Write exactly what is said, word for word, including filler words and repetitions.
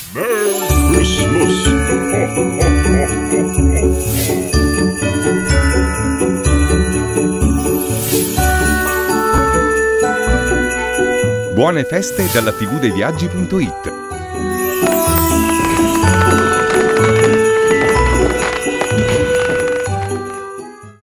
Merry Christmas! Ho, ho, ho, ho, ho. Buone feste dalla tivù dei viaggi punto it.